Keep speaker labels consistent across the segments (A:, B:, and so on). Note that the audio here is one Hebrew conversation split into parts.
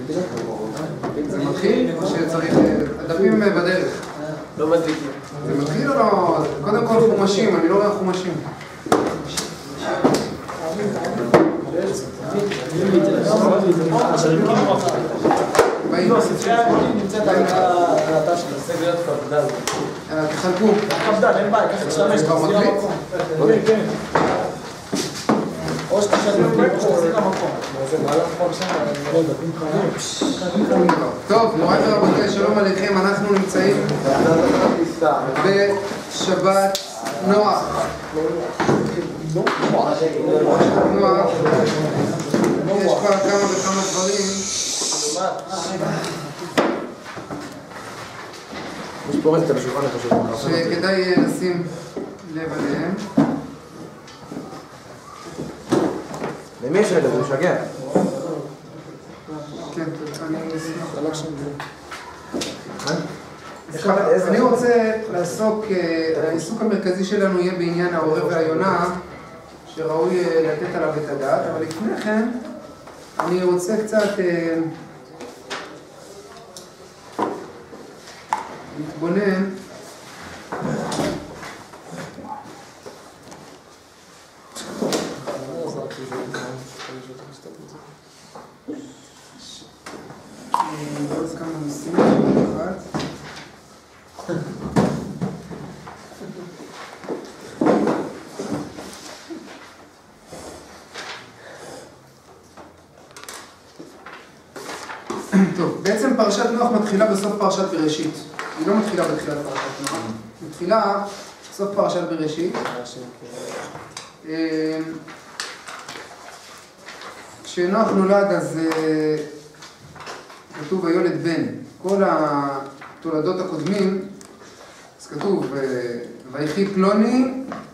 A: זה מתחיל או שצריך... הדפים בדרך.
B: לא מדליק.
A: זה מתחיל או לא? קודם כל חומשים, אני לא רואה חומשים.
C: נמצאת על האתר של הסגלת כבדל.
A: תחלקו.
C: כבדל, אין בעיה, ככה תשתמש בזה למקום. כן. או שתשתמש בזה למקום. זה מהלך פה עכשיו,
A: טוב, מוריי ורבותיי, שלום עליכם, אנחנו נמצאים בשבת נוח. יש כבר כמה וכמה דברים שכדאי לשים לב עליהם.
B: למי יש ילד? זה משגע.
A: כן, אני רוצה לעסוק, העיסוק המרכזי שלנו יהיה בעניין ההורה והיונה, שראוי לתת עליו את הדעת, אבל לפני כן אני רוצה קצת להתבונן עוד כמה נושאים אחת. טוב, בעצם פרשת נוח מתחילה בסוף פרשת בראשית. היא לא מתחילה בתחילת פרשת נוח, מתחילה בסוף פרשת בראשית. כשנוח נולד אז כתוב ויולד בן. כל התולדות הקודמים, אז כתוב ויחי פלוני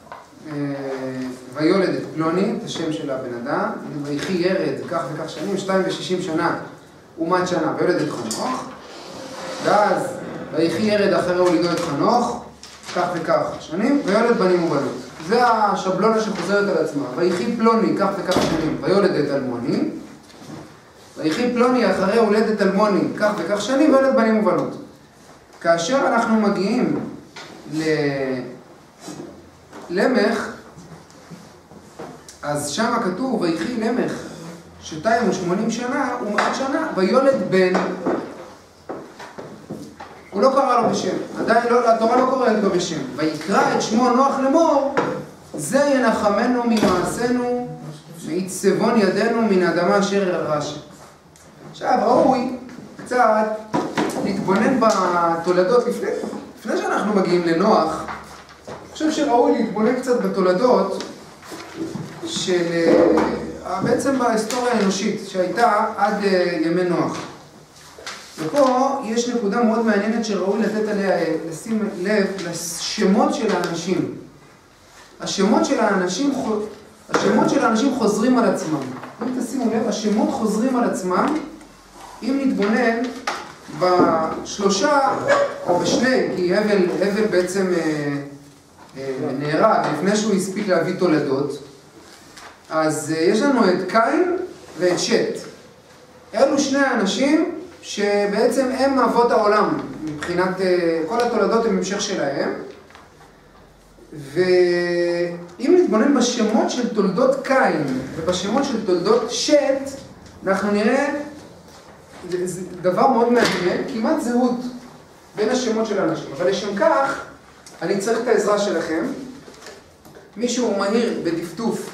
A: ויולד את פלוני, את השם של הבן אדם, ויחי ירד כך וכך שנים, 260 שנה ומת שנה, ויולד את חנוך, ואז ויחי ירד אחרי הולידו את חנוך, כך וכך שנים, ויולד בנים ובנות. זה השבלונה שחוזרת על עצמה. ויחי פלוני כך וכך שנים, ויולד את אלמוני, ויחי פלוני אחרי הולדת אלמוני, כך וכך שנים, ויולד בנים ובנות. כאשר אנחנו מגיעים למך, אז שם כתוב ויחי למך 280 שנה ומאת שנה, ויולד בן. הוא לא קרא לו בשם, עדיין לא, התורה לא קוראת לו בשם. ויקרא את שמו נוח לאמור, זה ינחמנו ממעשינו, מעצבון ידינו מן האדמה אשר ירש. עכשיו, ראוי קצת להתבונן בתולדות לפני שאנחנו מגיעים לנוח. אני חושב שראוי להתבונן קצת בתולדות של בעצם בהיסטוריה האנושית שהייתה עד ימי נוח. ופה יש נקודה מאוד מעניינת שראוי לתת עליה, לשים לב לשמות של האנשים. השמות של האנשים חוזרים על עצמם. אם תשימו לב, השמות חוזרים על עצמם. אם נתבונן בשלושה או בשני, כי הבל בעצם נהרג לפני שהוא הספיק להביא תולדות, אז יש לנו את קין ואת שת. אלו שני האנשים שבעצם הם אבות העולם, מבחינת כל התולדות הם המשך שלהם. ואם נתבונן בשמות של תולדות קין ובשמות של תולדות שת, אנחנו נראה זה דבר מאוד מעניין, כמעט זהות בין השמות של האנשים. אבל לשם כך, אני צריך את העזרה שלכם. מישהו מהיר בדפדוף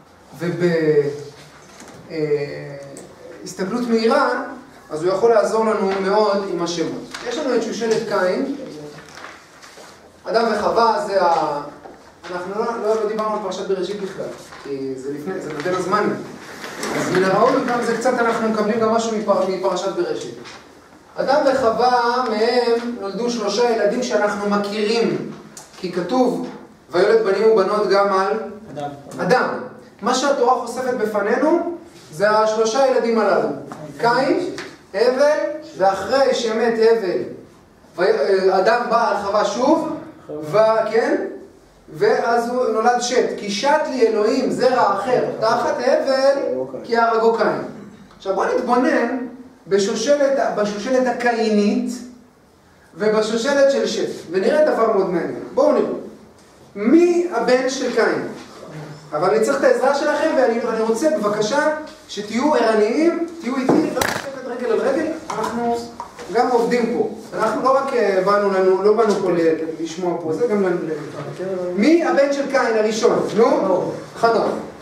A: ובהסתכלות מהירה, אז הוא יכול לעזור לנו מאוד עם השמות. יש לנו את שושלת קין, אדם וחווה, זה אנחנו לא דיברנו על פרשת בראשית בכלל, כי זה לפני, זה נותן הזמן. אז מן הראוי גם זה קצת אנחנו מקבלים גם משהו מפרשת בראשית. אדם וחווה מהם נולדו 3 ילדים שאנחנו מכירים, כי כתוב ויולד בנים ובנות גם על אדם. מה שהתורה חושפת בפנינו זה 3 ילדים הללו, קין, הבל, ואחרי שמת הבל אדם בא על חווה שוב, וכן, ואז הוא נולד שת, כי שת לי אלוהים זרע אחר תחת הבל כי הרגו קין. עכשיו בוא נתבונן בשושלת הקאינית ובשושלת של שת. ונראה דבר מאוד מעניין. בואו נראה. מי הבן של קין? אבל אני צריך את העזרה שלכם, ואני רוצה בבקשה שתהיו ערניים, תהיו איתי, לא לשבת רגל על רגל, אנחנו גם עובדים פה. אנחנו לא רק לא באנו פה לשמוע פה, זה גם לנו. מי הבן של קין הראשון? נו? חנוך.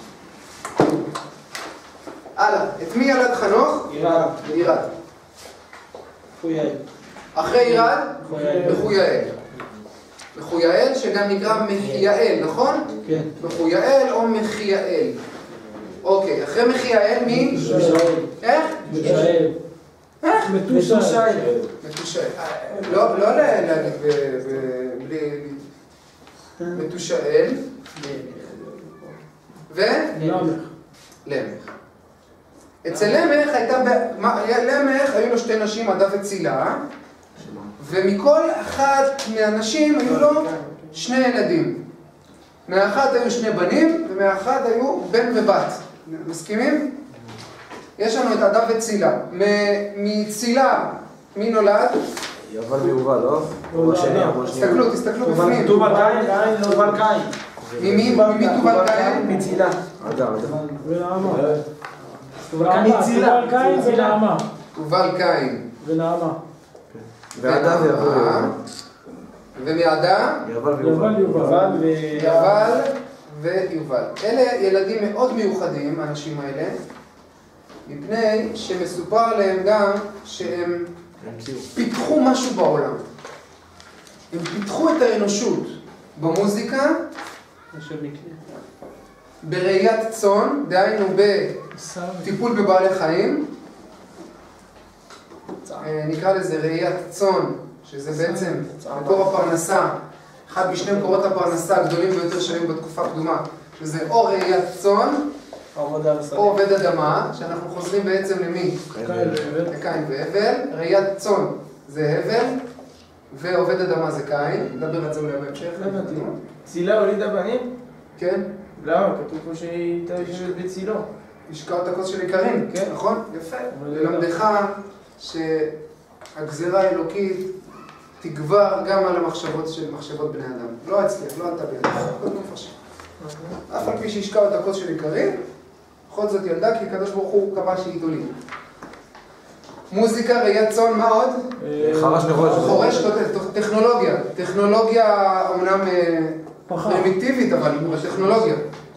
A: הלאה. את מי ילד חנוך?
C: ירד.
A: ירד.
C: חויאל.
A: אחרי ירד? מחויאל. מחויאל שגם נקרא מחייאל, נכון?
C: כן.
A: מחויאל או מחייאל. אוקיי, אחרי מחייאל מי?
C: מתושאל.
A: איך?
C: מתושאל.
A: איך?
C: מתושאל.
A: מתושאל. לא להגיד בלי... מתושאל. ו? למך. אצל למך היו לו שתי נשים, עדה וצילה, ומכל אחת מהנשים היו לו שני ילדים. מאחת היו שני בנים, ומאחת היו בן ובת. מסכימים? יש לנו את עדה וצילה. מצילה, מי נולד?
B: יובל ויובל, לא?
A: תסתכלו בפנים.
C: תובל קין.
A: מי תובל קין?
C: מצילה.
B: עדה.
C: ונעמה. תובל קין ונעמה.
A: תובל קין.
C: ונעמה.
B: ועדה ויובל.
A: ומעדה?
B: יובל ויובל.
A: יובל ויובל. אלה ילדים מאוד מיוחדים, האנשים האלה, מפני שמסופר עליהם גם שהם פיתחו משהו בעולם. הם פיתחו את האנושות במוזיקה, בראיית צאן, דהיינו בטיפול בבעלי חיים, נקרא לזה ראיית צאן, שזה בעצם מקור הפרנסה, אחד משני מקורות הפרנסה הגדולים ביותר שהיו בתקופה הקדומה, שזה או ראיית צאן, או עובד אדמה, שאנחנו חוזרים בעצם למי? לקין והבל. ראיית צאן זה הבל, ועובד אדמה זה קין. נדבר על זה אולי בהמשך.
C: צילה הולידה בנים?
A: כן.
C: למה? כתוב פה שהיא הייתה יושבת בצילו.
A: השקע את הכוס של עיקרים,
C: כן.
A: נכון? יפה. ללמדך שהגזירה האלוקית תגבר גם על המחשבות של מחשבות בני אדם. לא הצליח, לא עלתה בידך, הכל מפשט. אף על פי שהשקע את הכוס של עיקרים, בכל זאת ילדה, כי הקדוש ברוך הוא קבע שהיא תוליד. מוזיקה, ראיית צאן, מה עוד?
B: חרש נחושת.
A: חורש, טכנולוגיה. טכנולוגיה אומנם פרימיטיבית, אבל טכנולוגיה.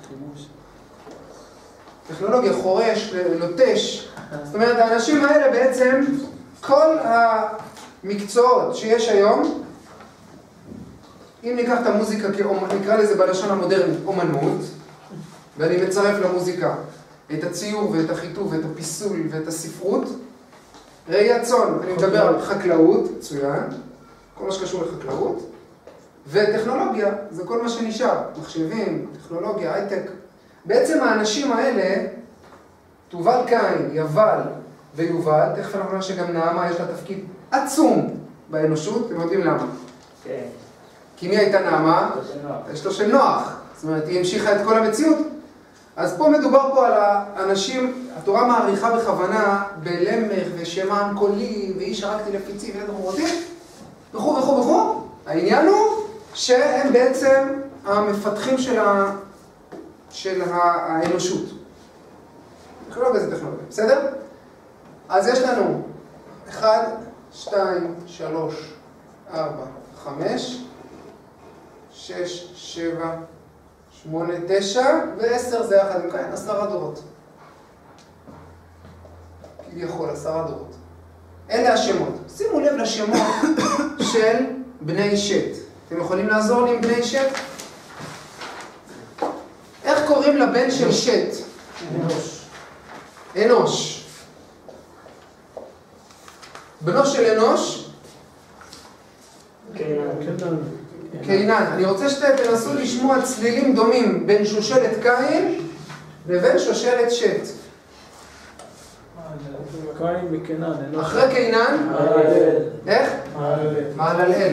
A: טכנולוגיה, חורש, לוטש. זאת אומרת, האנשים האלה בעצם, כל המקצועות שיש היום, אם ניקח את המוזיקה, נקרא לזה בלשון המודרנית, אומנות, ואני מצרף למוזיקה את הציור ואת החיטוב ואת הפיסול ואת הספרות, ראיית צאן, אני מדבר על חקלאות, מצוין, כל מה שקשור לחקלאות, וטכנולוגיה, זה כל מה שנשאר, מחשבים, טכנולוגיה, הייטק. בעצם האנשים האלה, תובל קין, יובל ויובל, תכף אנחנו נראה שגם נעמה יש לה תפקיד עצום באנושות, אתם יודעים למה?
C: כן.
A: כי מי הייתה נעמה? אשתו של נוח. זאת אומרת, היא המשיכה את כל המציאות. אז פה מדובר פה על האנשים, התורה מעריכה בכוונה בלמך ושמן קולי ואיש הרגתי לפיצי ולד חמורותי וכו' וכו' וכו'. העניין הוא שהם בעצם המפתחים של האנושות. טכנולוגיה זה טכנולוגיה, בסדר? אז יש לנו 1, 2, 3, 4, 5, 6, 7, 8, 9 ו10 זה יחד עם קין, 10 דורות. כביכול, 10 דורות. אלה השמות. שימו לב לשמות של בני שת. אתם יכולים לעזור לי עם בני שת? איך קוראים לבן של שת?
C: אנוש.
A: אנוש. בנו של אנוש? קינן. אני רוצה שתנסו לשמוע צלילים דומים בין שושלת קין לבין שושלת שת.
C: קין וקינן.
A: אחרי קינן? איך? מעללאל.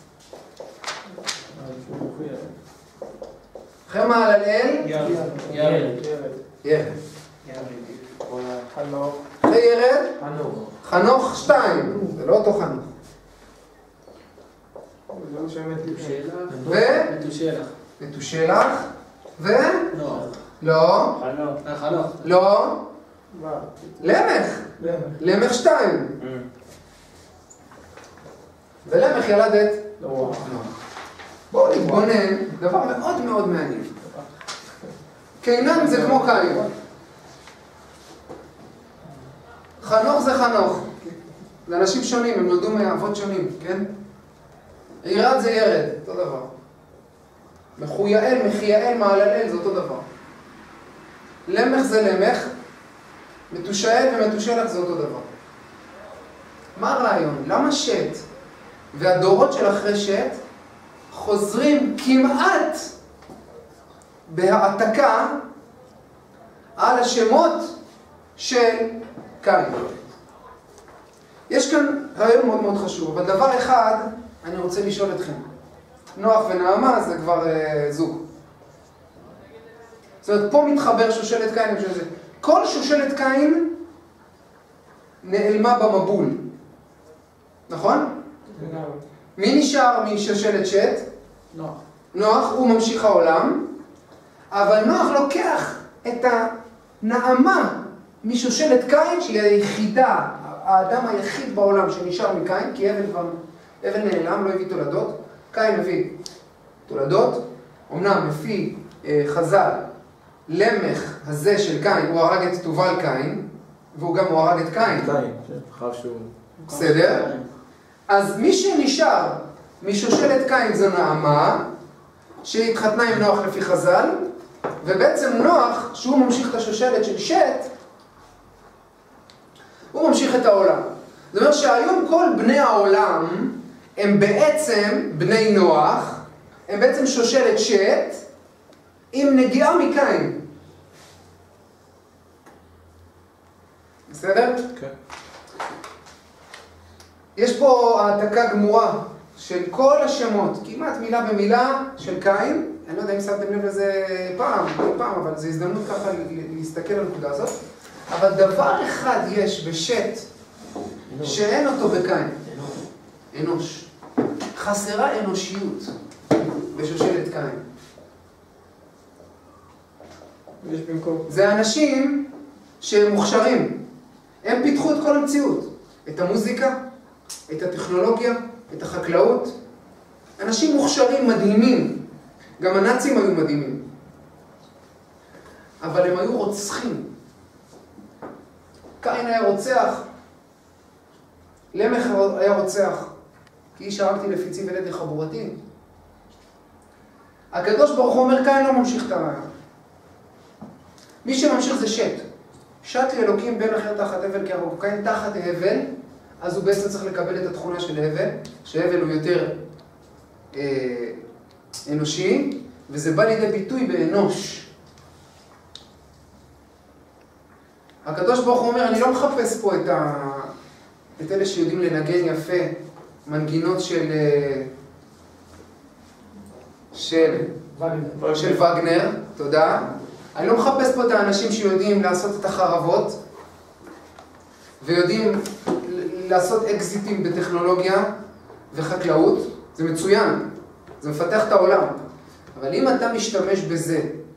A: אחרי מעללאל?
C: ירד.
A: ירד.
C: חנוך.
A: וירד?
B: חנוך.
A: חנוך 2. זה לא אותו חנוך.
C: מתושלח.
A: מתושלח. ו?
C: לא.
A: לא.
C: חנוך.
A: לא. למך. למך 2. ולמך ילד את?
C: לא.
A: בואו נתבונן, דבר מאוד מאוד מעניין. קינן זה כמו קין. חנוך זה חנוך. זה אנשים שונים, הם נולדו מאבות שונים, כן? ירד זה ירד, אותו דבר. מחויאל, מחייאל, מעללל, זה אותו דבר. למך זה למך, מתושאל ומתושלח זה אותו דבר. מה הרעיון? למה שט והדורות של אחרי שט חוזרים כמעט בהעתקה על השמות של קין? יש כאן רעיון מאוד מאוד חשוב, אבל דבר אחד אני רוצה לשאול אתכם. נוח ונעמה זה כבר זוג. זאת אומרת, פה מתחבר שושלת קין. כל שושלת קין נעלמה במבול. נכון? מי נשאר משושלת שט?
C: נוח.
A: נוח, הוא ממשיך העולם, אבל נוח לוקח את הנעמה משושלת קין, שהיא היחידה, האדם היחיד בעולם שנשאר מקין, כי אבל נעלם, לא הביא תולדות. קין מביא תולדות, אמנם לפי חז"ל, למך הזה של קין, הוא הרג את תובל קין, והוא גם הרג את קין.
B: אחר שהוא...
A: בסדר? אז מי שנשאר משושלת קין זו נעמה, שהתחתנה עם נוח לפי חז"ל, ובעצם נוח, שהוא ממשיך את השושלת של שט, הוא ממשיך את העולם. זאת אומרת שהיום כל בני העולם הם בעצם בני נוח, הם בעצם שושלת שט, עם נגיעה מקין. בסדר?
B: כן.
A: יש פה העתקה גמורה של כל השמות, כמעט מילה במילה של קין. אני לא יודע אם שמתם לב לזה פעם, אבל זו הזדמנות ככה להסתכל על הנקודה הזאת. אבל דבר אחד יש בשט שאין אותו בקין. אנוש. חסרה אנושיות בשושלת קין. זה אנשים שהם מוכשרים. הם פיתחו את כל המציאות. את המוזיקה, את הטכנולוגיה, את החקלאות. אנשים מוכשרים מדהימים. גם הנאצים היו מדהימים. אבל הם היו רוצחים. קין היה רוצח. למך היה רוצח. כי איש הרגתי לפיצי ולד לחבורתי. הקדוש ברוך הוא אומר, קין לא ממשיך את הרעיון. מי שממשיך זה שט. שט לאלוקים בן אחר תחת הבל, כי הרוב קין תחת הבל, אז הוא בעצם צריך לקבל את התכונה של הבל, שהבל הוא יותר אנושי, וזה בא לידי ביטוי באנוש. הקדוש ברוך הוא אומר, אני לא מחפש פה את אלה שיודעים לנגן יפה, מנגינות של וגנר, תודה. אני לא מחפש פה את האנשים שיודעים לעשות את החרבות, ויודעים לעשות אקזיטים בטכנולוגיה וחקלאות. זה מצוין, זה מפתח את העולם. אבל אם אתה משתמש בזה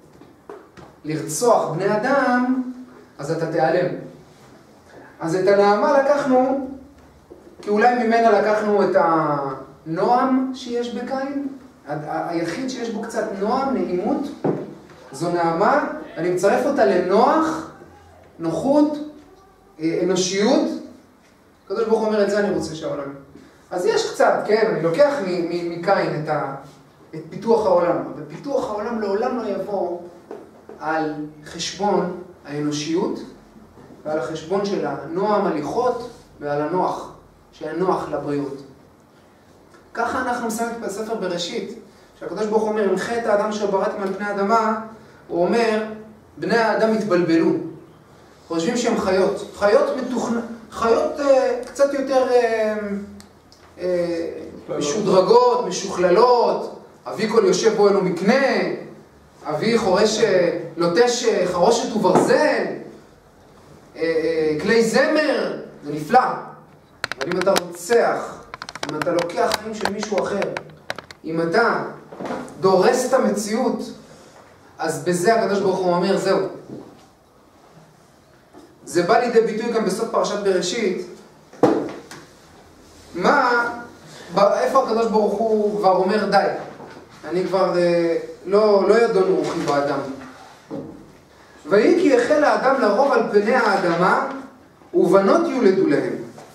A: לרצוח בני אדם, אז אתה תיעלם. אז את הנעמה לקחנו, כי אולי ממנה לקחנו את הנועם שיש בקין, היחיד שיש בו קצת נועם, נעימות, זו נעמה, אני מצרף אותה לנוח, נוחות, אנושיות. הקדוש ברוך הוא אומר, את זה אני רוצה שהעולם. אז יש קצת, כן, אני לוקח מקין את פיתוח העולם, אבל פיתוח העולם לעולם לא יבוא על חשבון האנושיות, ועל החשבון של הנועם הליכות, ועל הנוח, שהנוח לבריאות. ככה אנחנו מסיימים בספר בראשית, שהקדוש ברוך הוא אומר, הנחה את האדם אשר בראתי מעל פני האדמה, הוא אומר, בני האדם התבלבלו. חושבים שהם חיות. חיות קצת יותר משודרגות, משוכללות. אבי כל יושב בו אינו מקנה, אבי חורש, לוטש חרושת וברזל. כלי זמר, זה נפלא. אבל אם אתה רוצח, אם אתה לוקח חיים של מישהו אחר, אם אתה דורס את המציאות, אז בזה הקדוש ברוך הוא אומר, זהו. זה בא לידי ביטוי גם בסוף פרשת בראשית. איפה הקדוש ברוך הוא כבר אומר די? אני כבר לא ידון רוחי באדם. ויהי כי החל האדם לרוב על פני האדמה, ובנות יולדו להם.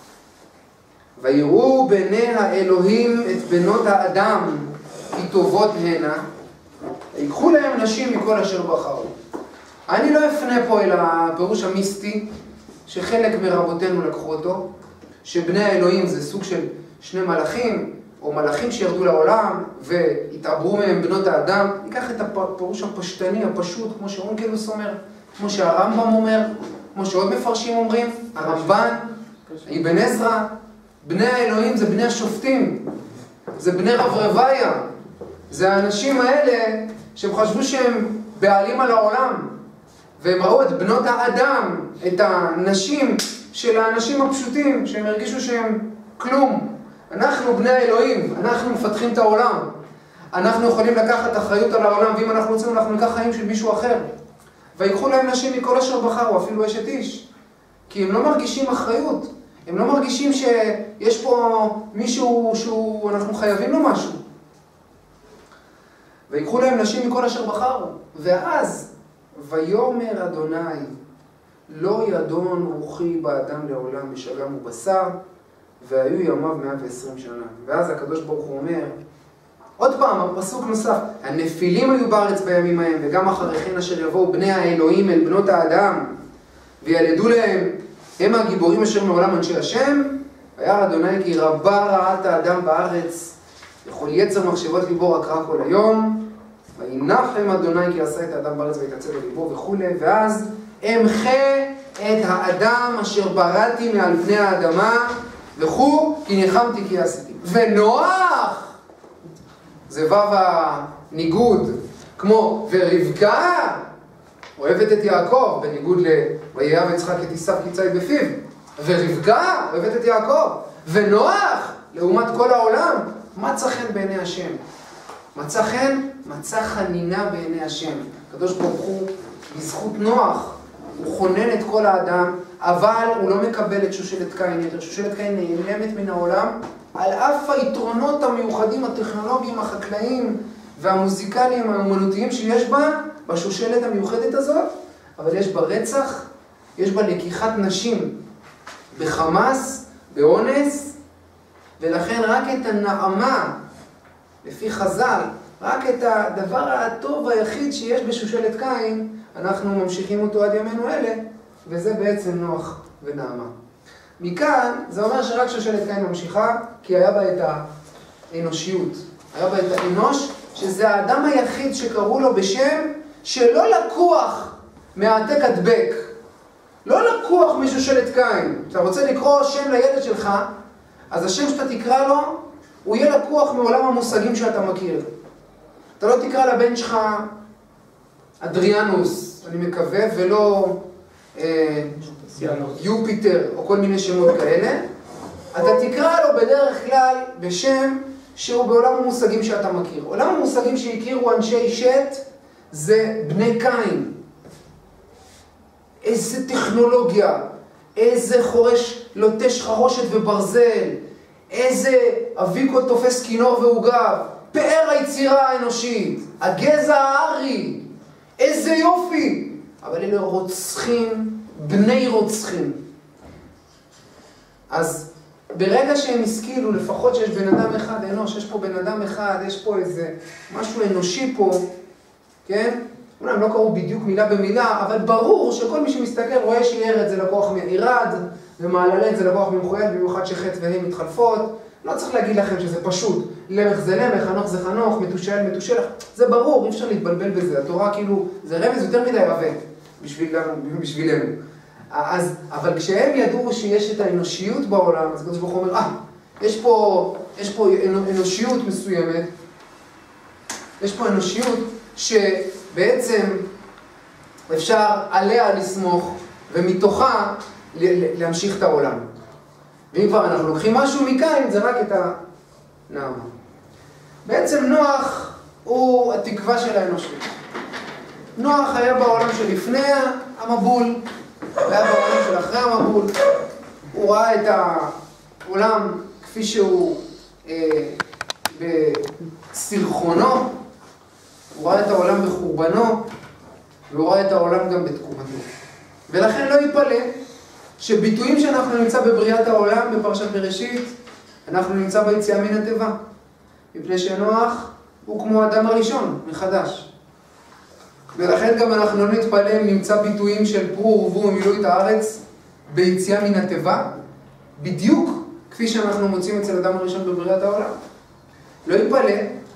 A: ויראו בני האלוהים את בנות האדם, כי טובות הנה, ויקחו להם נשים מכל אשר בחרו. אני לא אפנה פה אל הפירוש המיסטי, שחלק מרבותינו לקחו אותו, שבני האלוהים זה סוג של שני מלאכים, או מלאכים שירדו לעולם, והתעברו מהם בנות האדם. ניקח את הפירוש הפשטני, הפשוט, כמו שאונקלוס אומר, כמו שהרמב"ם אומר, כמו שעוד מפרשים אומרים, הרמב"ן, אבן עזרא. בני האלוהים זה בני השופטים, זה בני רב רוויה, זה האנשים האלה שהם חשבו שהם בעלים על העולם, והם ראו את בנות האדם, את הנשים של האנשים הפשוטים, שהם הרגישו שהם כלום. אנחנו בני האלוהים, אנחנו מפתחים את העולם, אנחנו יכולים לקחת אחריות על העולם, ואם אנחנו רוצים אנחנו ניקח חיים של מישהו אחר. ויקחו להם נשים מכל אשר בחרו, אפילו אשת איש, כי הם לא מרגישים אחריות, הם לא מרגישים שיש פה מישהו שאנחנו חייבים לו משהו. ויקחו להם נשים מכל אשר בחרו, ואז ויאמר אדוני, לא ידון רוחי באדם לעולם בשגם ובשר, והיו ימיו 120 שנה. ואז הקדוש ברוך הוא אומר, עוד פעם, הפסוק נוסף, הנפילים היו בארץ בימים ההם, וגם אחרי כן אשר יבואו בני האלוהים אל בנות האדם, וילדו להם, הם הגיבורים אשר מעולם אנשי השם, וירא אדוני כי רבה רעת האדם בארץ, וכל יצר מחשבות ליבו רק רע כל היום, וינחם אדוני כי עשה את האדם בארץ ויתעצב לליבו וכו'. ואז אמחה את האדם אשר בראתי מעל פני האדמה, וכו כי ניחמתי כי עשיתי. ונוח, זה וו הניגוד, כמו ורבקה אוהבת את יעקב, בניגוד ויאהב יצחק את עשיו כי ציד בפיו. ורבקה אוהבת את יעקב. ונוח, לעומת כל העולם, מצא חן בעיני השם. מצא חן, מצא חנינה בעיני השם. הקדוש ברוך הוא, בזכות נוח, הוא חונן את כל האדם, אבל הוא לא מקבל את שושלת קין יותר. שושלת קין נעלמת מן העולם, על אף היתרונות המיוחדים, הטכנולוגיים, החקלאיים והמוזיקליים, האומנותיים שיש בה, בשושלת המיוחדת הזאת, אבל יש בה רצח, יש בה לקיחת נשים בחמאס, באונס, ולכן רק את הנעמה, לפי חז"ל, רק את הדבר הטוב היחיד שיש בשושלת קין, אנחנו ממשיכים אותו עד ימינו אלה, וזה בעצם נוח ונעמה. מכאן זה אומר שרק שושלת קין ממשיכה, כי היה בה את האנושיות. היה בה את האנוש, שזה האדם היחיד שקראו לו בשם שלא לקוח מהעתק הדבק. לא לקוח משושלת קין. אתה רוצה לקרוא שם לילד שלך, אז השם שאתה תקרא לו, הוא יהיה לקוח מעולם המושגים שאתה מכיר. אתה לא תקרא לבן שלך אדריאנוס, אני מקווה, ולא יופיטר או כל מיני שמות כאלה. אתה תקרא לו בדרך כלל בשם שהוא בעולם המושגים שאתה מכיר. עולם המושגים שהכירו אנשי שת זה בני קין. איזה טכנולוגיה, איזה חורש לוטש חרושת וברזל, איזה אביקו תופס כינור ועוגב, פאר היצירה האנושית, הגזע הארי, איזה יופי. אבל אלה רוצחים, בני רוצחים. אז ברגע שהם השכילו, לפחות שיש בן אדם אחד אנוש, יש פה בן אדם אחד, יש פה איזה משהו אנושי פה, כן? אולי הם לא קראו בדיוק מילה במילה, אבל ברור שכל מי שמסתכל רואה שירד זה לקוח מעירד, ומעללת זה לקוח ממחויל, במיוחד שחטא והן מתחלפות. לא צריך להגיד לכם שזה פשוט. למח זה למח, חנוך זה חנוך, מתושל מתושלח. זה ברור, אי אפשר להתבלבל בזה. התורה כאילו, זה רמז יותר מדי עבה בשבילנו. אבל כשהם ידעו שיש את האנושיות בעולם, אז הקדוש ברוך הוא אומר, יש פה אנושיות מסוימת, יש פה אנושיות שבעצם אפשר עליה לסמוך, ומתוכה להמשיך את העולם. ואם כבר אנחנו לוקחים משהו מקין, זה רק את הנעמה. בעצם נוח הוא התקווה של האנושות. נוח היה בעולם שלפני המבול, והיה בעולם של אחרי המבול. הוא ראה את העולם כפי שהוא בסרחונו, הוא ראה את העולם בחורבנו, והוא ראה את העולם גם בתקומתו. ולכן לא ייפלא שביטויים שאנחנו נמצא בבריאת העולם, בפרשת בראשית, אנחנו נמצא ביציאה מן התיבה. מפני שנוח הוא כמו האדם הראשון, מחדש. ולכן גם אנחנו לא נתפלא אם נמצא ביטויים של פרו ורבו ומילאו את הארץ ביציאה מן התיבה, בדיוק כפי שאנחנו מוצאים אצל האדם הראשון בבריאת העולם. לא ייפלא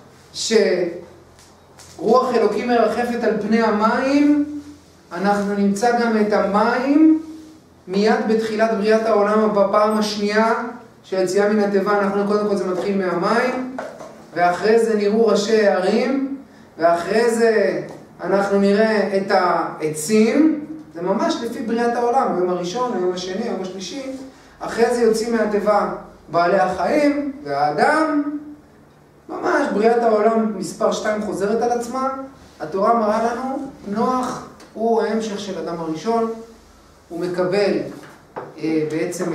A: שרוח אלוקים מרחפת על פני המים, אנחנו נמצא גם את המים מיד בתחילת בריאת העולם בפעם השנייה של יציאה מן התיבה. אנחנו קודם כל זה מתחיל מהמים, ואחרי זה נראו ראשי הערים, ואחרי זה אנחנו נראה את העצים. זה ממש לפי בריאת העולם, היום הראשון, היום השני, היום השלישי. אחרי זה יוצאים מהתיבה בעלי החיים והאדם. ממש בריאת העולם מספר 2 חוזרת על עצמה. התורה מראה לנו, נוח הוא ההמשך של אדם הראשון. הוא מקבל בעצם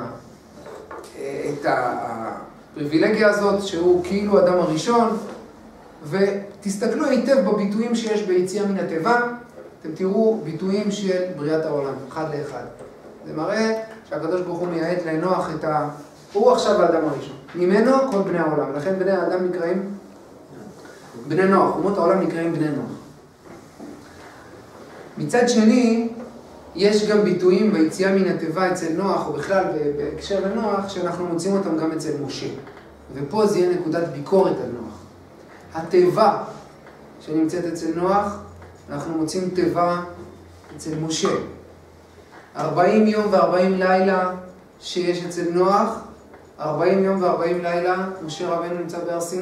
A: את הפריבילגיה הזאת שהוא כאילו אדם הראשון. ותסתכלו היטב בביטויים שיש ביציאה מן התיבה, אתם תראו ביטויים של בריאת העולם, אחד לאחד. זה מראה שהקדוש ברוך הוא מייעד לנוח הוא עכשיו האדם הראשון. ממנו כל בני העולם, לכן בני האדם נקראים בני נוח, אומות העולם נקראים בני נוח. מצד שני, יש גם ביטויים ביציאה מן התיבה אצל נוח, או בכלל בהקשר לנוח, שאנחנו מוצאים אותם גם אצל משה. ופה זה יהיה נקודת ביקורת על נוח. התיבה שנמצאת אצל נוח, אנחנו מוצאים תיבה אצל משה. 40 יום ו40 לילה שיש אצל נוח, 40 יום ו40 לילה משה רבנו נמצא בהר סיני.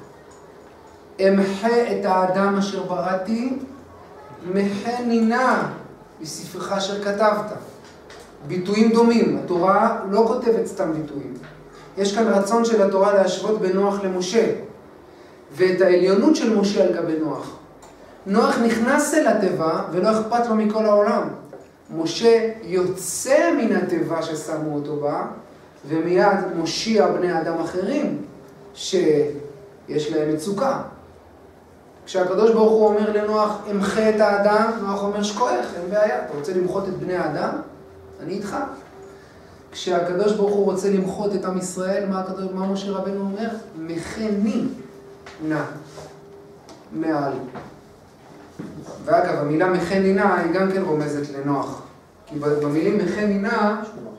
A: אמחה את האדם אשר בראתי, מחה נינה בספרך אשר כתבת. ביטויים דומים, התורה לא כותבת סתם ביטויים. יש כאן רצון של התורה להשוות בין נוח למשה. ואת העליונות של משה על גבי נוח. נוח נכנס אל התיבה ולא אכפת לו מכל העולם. משה יוצא מן התיבה ששמו אותו בה, ומיד מושיע בני אדם אחרים שיש להם מצוקה. כשהקדוש ברוך הוא אומר לנוח, אמחה את האדם, נוח אומר שכוח, אין בעיה. אתה רוצה למחות את בני האדם? אני איתך. כשהקדוש ברוך הוא רוצה למחות את עם ישראל, מה משה רבנו אומר? מחני נא מעל. ואגב, המילה מחני נא היא גם כן רומזת לנוח. כי במילים מחני נא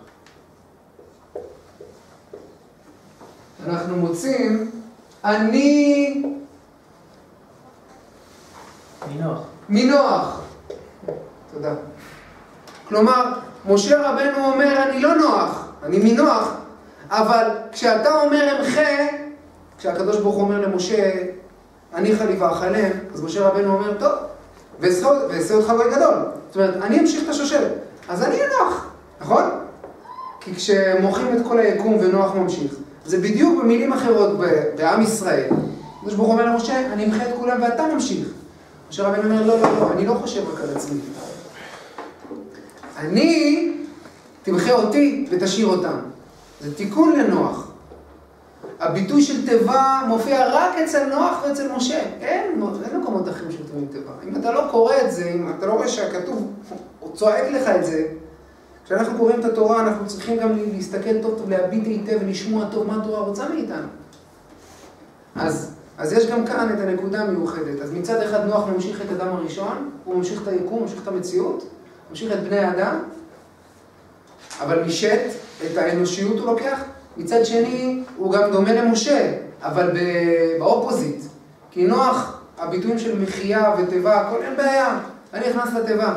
A: אנחנו מוצאים אני מנוח. תודה. כלומר, משה רבנו אומר אני לא נוח, אני מנוח. אבל כשאתה אומר אמחה, כשהקדוש ברוך הוא אומר למשה, אני חלי ואחלם, אז משה רבנו אומר, טוב, ועשה אותך גוי גדול. זאת אומרת, אני אמשיך את השושלת. אז אני אנוח, נכון? כי כשמוחים את כל היקום ונוח ממשיך, זה בדיוק במילים אחרות בעם ישראל. הקדוש ברוך הוא אומר למשה, אני אמחה את כולם ואתה ממשיך. משה רבנו אומר, לא, לא, לא, אני לא חושב רק על עצמי. אני, תמחה אותי ותשאיר אותם. זה תיקון לנוח. הביטוי של תיבה מופיע רק אצל נוח ואצל משה. אין מקומות אחרים של תיבה. אם אתה לא קורא את זה, אם אתה לא רואה שהכתוב צועק לך את זה, כשאנחנו קוראים את התורה, אנחנו צריכים גם להסתכל טוב טוב, להביט היטב ולשמוע טוב מה התורה רוצה מאיתנו. אז יש גם כאן את הנקודה המיוחדת. אז מצד אחד נוח ממשיך את אדם הראשון, הוא ממשיך את היקום, ממשיך את המציאות, ממשיך את בני האדם, אבל משת את האנושיות הוא לוקח. מצד שני, הוא גם דומה למשה, אבל באופוזיט. כי נוח, הביטויים של מחייה וטבע, הכל אין בעיה. אני נכנס לטבע.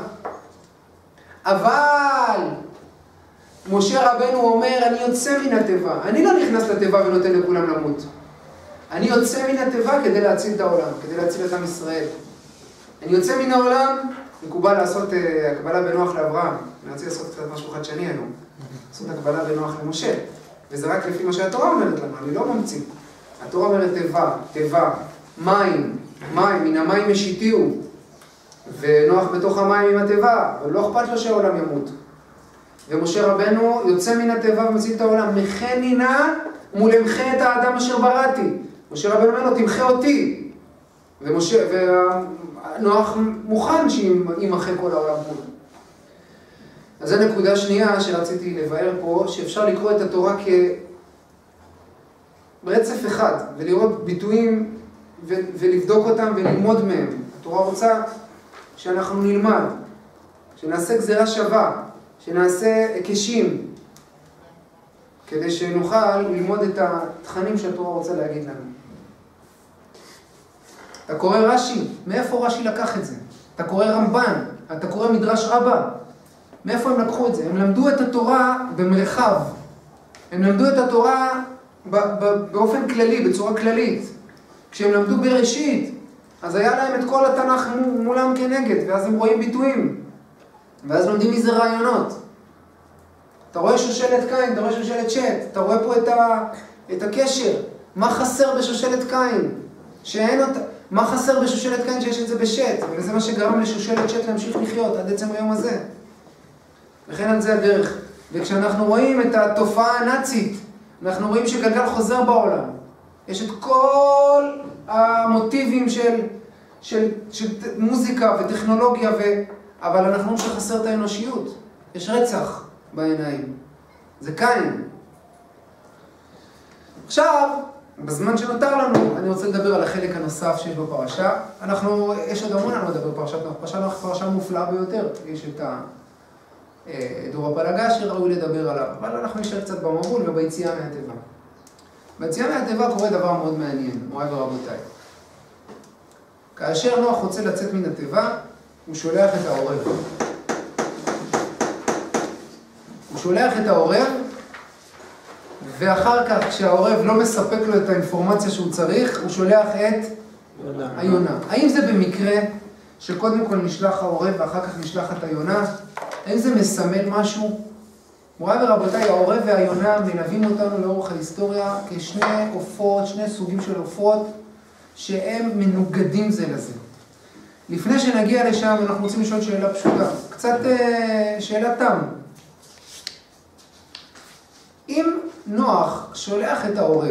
A: אבל משה רבנו אומר, אני יוצא מן הטבע. אני לא נכנס לטבע ונותן לכולם למות. אני יוצא מן הטבע כדי להציל את העולם, כדי להציל את עם ישראל. אני יוצא מן העולם, מקובל לעשות הקבלה בין נוח לאברהם. אני רוצה לעשות קצת משהו חדשני היום. לעשות הקבלה בין נוח למשה. וזה רק לפי מה שהתורה אומרת לנו, אני לא ממציא. התורה אומרת תיבה, מים, מן המים משיתיהו. ונוח בתוך המים עם התיבה, אבל לא אכפת לו שהעולם ימות. ומשה רבנו יוצא מן התיבה ומציל את העולם. מכני נא מול אמחה את האדם אשר בראתי. משה רבנו אומר לו, תמחה אותי. ונוח מוכן שימחה כל העולם כולו. אז זו נקודה שנייה שרציתי לבאר פה, שאפשר לקרוא את התורה ברצף אחד, ולראות ביטויים ולבדוק אותם וללמוד מהם. התורה רוצה שאנחנו נלמד, שנעשה גזירה שווה, שנעשה היקשים, כדי שנוכל ללמוד את התכנים שהתורה רוצה להגיד לנו. אתה קורא רש"י, מאיפה רש"י לקח את זה? אתה קורא רמב"ן, אתה קורא מדרש רבה. מאיפה הם לקחו את זה? הם למדו את התורה במרחב. הם למדו את התורה באופן כללי, בצורה כללית. כשהם למדו בראשית, אז היה להם את כל התנ"ך מולם כנגד, ואז הם רואים ביטויים. ואז לומדים מזה רעיונות. אתה רואה שושלת קין, אתה רואה שושלת שת, אתה רואה פה את הקשר. מה חסר בשושלת קין? מה חסר בשושלת קין שיש את זה בשת? וזה מה שגרם לשושלת שת להמשיך לחיות עד עצם היום הזה. וכן על זה הדרך. וכשאנחנו רואים את התופעה הנאצית, אנחנו רואים שגלגל חוזר בעולם. יש את כל המוטיבים של מוזיקה וטכנולוגיה, אבל אנחנו רואים שחסר את האנושיות. יש רצח בעיניים. זה קין. עכשיו, בזמן שנותר לנו, אני רוצה לדבר על החלק הנוסף שיש בפרשה. יש עוד המון על לדבר בפרשת נוח. פרשה מופלאה ביותר. יש את דור הפלגה שראוי לדבר עליו. אבל אנחנו נשאר קצת במבול וביציאה מהטבע. ביציאה מהטבע קורה דבר מאוד מעניין, מוריי ורבותיי. כאשר נוח רוצה לצאת מן הטבע, הוא שולח את העורב. הוא שולח את העורב, ואחר כך כשהעורב לא מספק לו את האינפורמציה שהוא צריך, הוא שולח את היונה. האם זה במקרה שקודם כל נשלח העורב ואחר כך נשלחת היונה? האם זה מסמל משהו? מוריי ורבותיי, העורב והיונה מלווים אותנו לאורך ההיסטוריה כשני עופות, שני סוגים של עופות שהם מנוגדים זה לזה. לפני שנגיע לשם אנחנו רוצים לשאול שאלה פשוטה, קצת שאלת תם. אם נוח שולח את העורב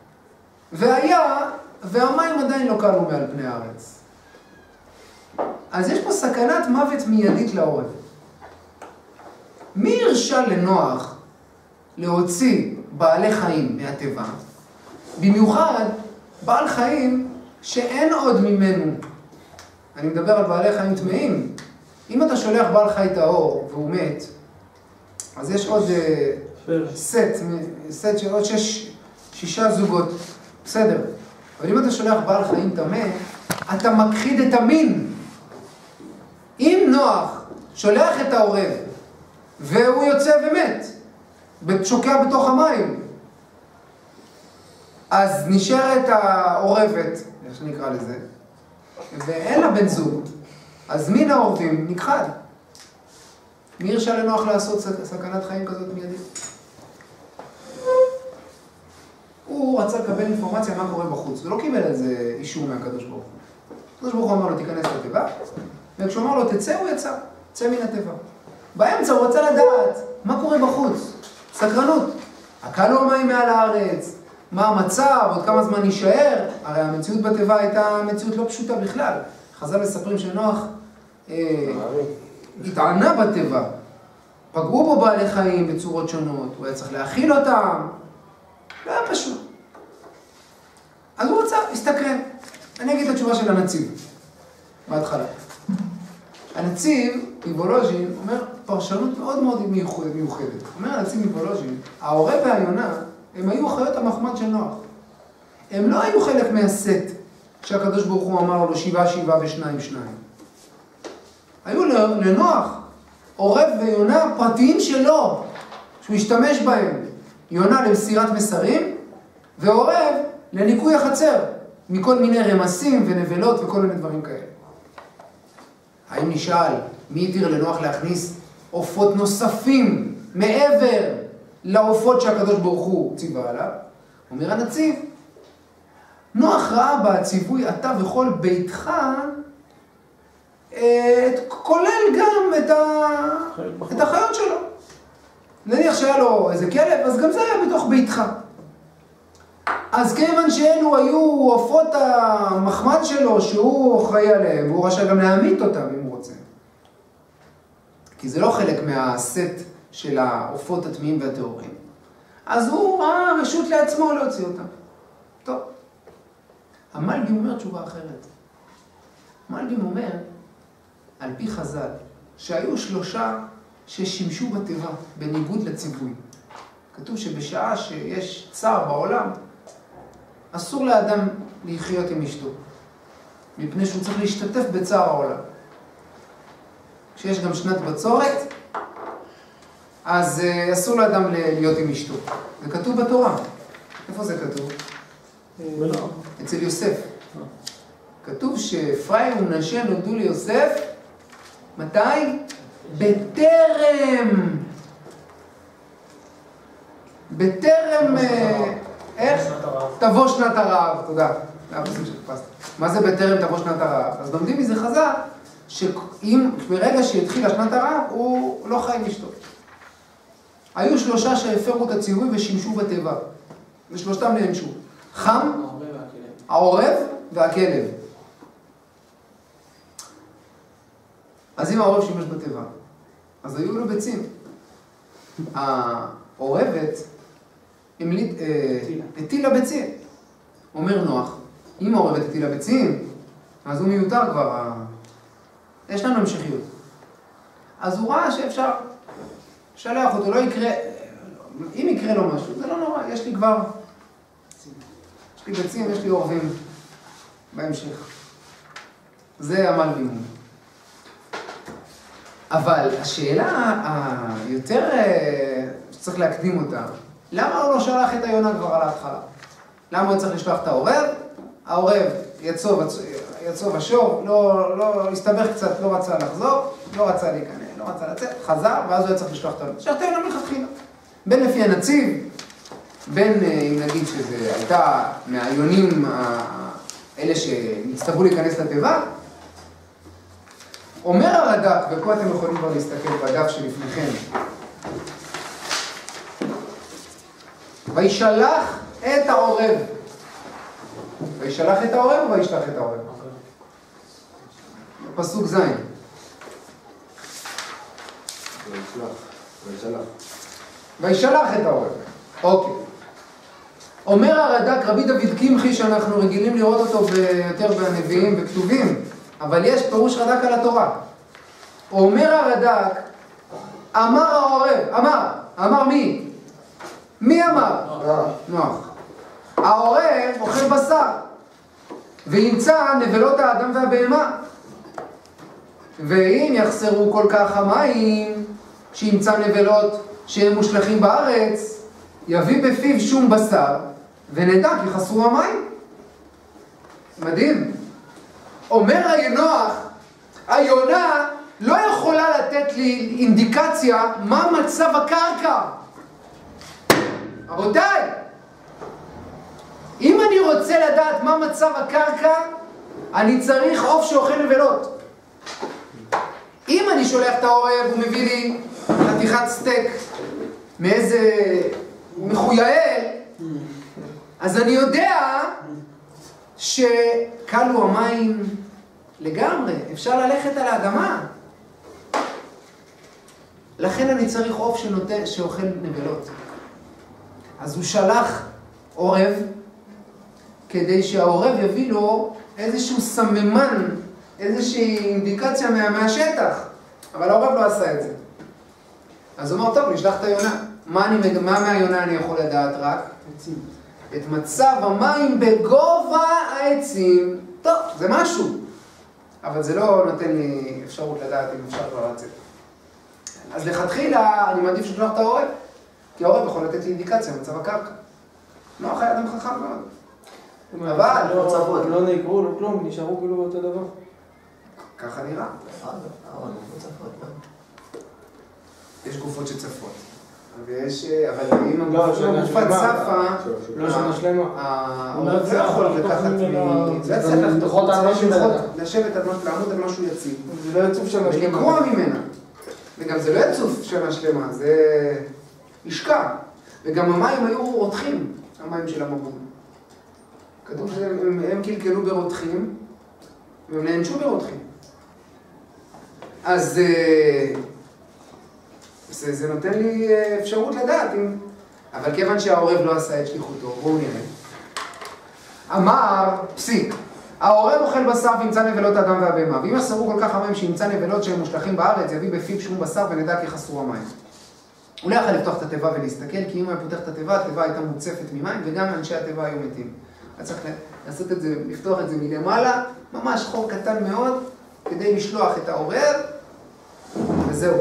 A: והמים עדיין לא קלו מעל פני הארץ, אז יש פה סכנת מוות מיידית לעורב. מי הרשה לנוח להוציא בעלי חיים מהטבע? במיוחד בעל חיים שאין עוד ממנו. אני מדבר על בעלי חיים טמאים. אם אתה שולח בעל חי טהור והוא מת, אז יש עוד סט של עוד 6 זוגות. בסדר. אבל אם אתה שולח בעל חיים טמא, אתה מכחיד את המין. אם נוח שולח את העורב, והוא יוצא ומת, שוקע בתוך המים, אז נשארת העורבת, איך שנקרא לזה, ואין לה בן זוג, אז מין העורבים נכחד. מי הרשה לנוח לעשות סכנת חיים כזאת מיידית? הוא רצה לקבל אינפורמציה מה קורה בחוץ, ולא קיבל איזה אישור מהקדוש ברוך הוא. הקדוש ברוך הוא אמר לו תיכנס לתיבה, וכשהוא אמר לו תצא, הוא יצא, צא מן התיבה. באמצע הוא רצה לדעת מה קורה בחוץ, סקרנות. הקלו המים מעל הארץ, מה המצב, עוד כמה זמן יישאר. הרי המציאות בתיבה הייתה מציאות לא פשוטה בכלל. חז"ל מספרים שנוח התענה בתיבה. פגעו בו בעלי חיים בצורות שונות, הוא היה צריך להאכיל אותם. לא היה פשוט. אז הוא רצה, הסתקרן. אני אגיד את התשובה של הנציב, בהתחלה. הנציב, מוולוז'ין, אומר פרשנות מאוד מאוד מיוחדת. אומר הנציב מוולוז'ין, העורב והיונה, הם היו חיות המחמד של נוח. הם לא היו חלק מהסט שהקדוש ברוך הוא אמר לו 7, 7 ו2, 2. היו לנוח עורב ויונה פרטיים שלו, שהוא השתמש בהם. יונה למסירת מסרים, ועורב לניקוי החצר, מכל מיני רמסים ונבלות וכל מיני דברים כאלה. האם נשאל, מי התיר לנוח להכניס עופות נוספים מעבר לעופות שהקדוש ברוך הוא ציווה עליו. אומר הנציב, נוח ראה בציווי אתה וכל ביתך, כולל גם את החיות שלו. נניח שהיה לו איזה כלב, אז גם זה היה בתוך ביתך. אז כיוון שאלו היו עופות המחמד שלו שהוא אחראי עליהם, והוא רשאי גם להמית אותם אם הוא רוצה. כי זה לא חלק מהסט של העופות הטמאים והטהורים. אז הוא ראה רשות לעצמו להוציא אותם. טוב. המלבים אומר תשובה אחרת. המלבים אומר, על פי חז"ל, שהיו 3 ששימשו בתיבה, בניגוד לציווי. כתוב שבשעה שיש צער בעולם, אסור לאדם לחיות עם אשתו, מפני שהוא צריך להשתתף בצער העולם. כשיש גם שנת בצורת, אז אסור לאדם להיות עם אשתו. זה כתוב בתורה. איפה זה כתוב? אצל יוסף. כתוב שאפרים ומנשה נולדו ליוסף, מתי? בטרם, איך? תבוא שנת הרעב, תודה. מה זה בטרם תבוא שנת הרעב? אז לומדים מזה חז"ל, שאם ברגע שהתחילה שנת הרעב, הוא לא חי עם אשתו. היו 3 שהפרו את הציווי ושימשו בתיבה. ושלושתם נענשו. חם, העורב והכלב. אז אם העורב שימש בתיבה, אז היו לו ביצים. העורבת הטילה ביצים. אומר נוח, אם העורבת הטילה ביצים, אז הוא מיותר כבר. יש לנו המשכיות. אז הוא ראה שאפשר שלח אותו, לא יקרה, אם יקרה לו משהו, זה לא נורא, יש לי כבר, יש לי ביצים, יש לי עורבים בהמשך. זה המלבים. אבל השאלה היותר שצריך להקדים אותה, למה הוא לא שלח את היונה כבר על ההתחלה? למה הוא צריך לשלוח את העורב? העורב יצוב השור, לא הסתבך קצת, לא רצה לחזור, לא רצה להיכנס, לא רצה לצאת, חזר, ואז הוא היה צריך לשלוח את היונה. שלח את היונה מלכתחילה. בין לפי הנציב, בין אם נגיד שזה הייתה מהיונים האלה שנצטרכו להיכנס לתיבה, אומר הרד"ק, ופה אתם יכולים כבר להסתכל בדף שלפניכם, וישלח את העורב. וישלח את העורב או וישלח את העורב? פסוק ז'. וישלח את העורב. אוקיי. אומר הרד"ק, רבי דוד קמחי, שאנחנו רגילים לראות אותו יותר בנביאים וכתובים, אבל יש פירוש רד"ק על התורה. אומר הרד"ק, אמר העורב, אמר מי? מי אמר? נוח. העורב אוכל בשר, וימצא נבלות האדם והבהמה. ואם יחסרו כל כך המים, שימצא נבלות שהם מושלכים בארץ, יביא בפיו שום בשר, ונדע כי חסרו המים. מדהים. אומר נוח, היונה לא יכולה לתת לי אינדיקציה מה מצב הקרקע. רבותיי, אם אני רוצה לדעת מה מצב הקרקע, אני צריך עוף שאוכל נבלות. אם אני שולח את העורב, הוא מביא לי חתיכת סטייק מאיזה מחוייל, אז אני יודע שקלו המים לגמרי, אפשר ללכת על האדמה. לכן אני צריך עוף שאוכל נבלות. אז הוא שלח עורב, כדי שהעורב יביא לו איזשהו סממן, איזושהי אינדיקציה מהשטח. אבל העורב לא עשה את זה. אז הוא אומר, טוב, נשלח את היונה. מה מהיונה אני יכול לדעת רק? את מצב המים בגובה העצים. טוב, זה משהו. אבל זה לא נותן לי אפשרות לדעת אם אפשר כבר לצאת. אז לכתחילה אני מעדיף לשלוח את העורב, כי העורב יכול לתת לי אינדיקציה במצב הקרקע. נוח היה אדם חכם מאוד. אבל
B: לא נעקרו, לא כלום, נשארו כאילו באותו דבר.
A: ככה נראה. יש גופות שצפות. אבל אם הגופה צפה,
B: לא שנה שלמה.
A: העורב לא יכול לקחת לשבת לעמוד על משהו יציב.
B: זה לא יצוף שנה שלמה.
A: ולקרוע ממנה. וגם זה לא יצוף שנה שלמה, זה ישקע. וגם המים היו רותחים, המים של המבול. כתוב שהם קלקלו ברותחים, והם נענשו ברותחים. אז זה נותן לי אפשרות לדעת, אבל כיוון שהעורב לא עשה את שליחותו, בואו נראה. אמר, פסיק, העורב אוכל בשר וימצא נבלות האדם והבהמה, ואם אסרו כל כך המים שימצא נבלות שהם מושלכים בארץ, יביא בפיו שום בשר ונדע כי חסרו המים. הוא לא יכול לפתוח את התיבה ולהסתכל, כי אם הוא היה פותח את התיבה, התיבה הייתה מוצפת ממים, וגם אנשי התיבה היו מתים. היה צריך לעשות את זה, לפתוח את זה מלמעלה, ממש חור קטן מאוד, כדי לשלוח את העורב, וזהו.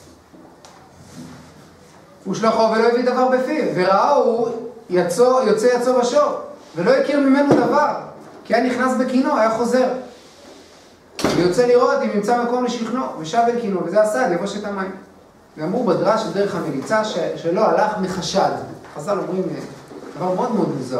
A: הוא שלחו ולא הביא דבר בפיו, וראו יוצא יצוא בשור, ולא הכיר ממנו דבר, כי היה נכנס בקינו, היה חוזר. ויוצא לראות אם ימצא מקום לשכנו, ושב אל קינו, וזה עשה, יבוש את המים. ואמרו בדרש של דרך המליצה שלא הלך מחשד. חז"ל אומרים דבר מאוד מאוד מוזר,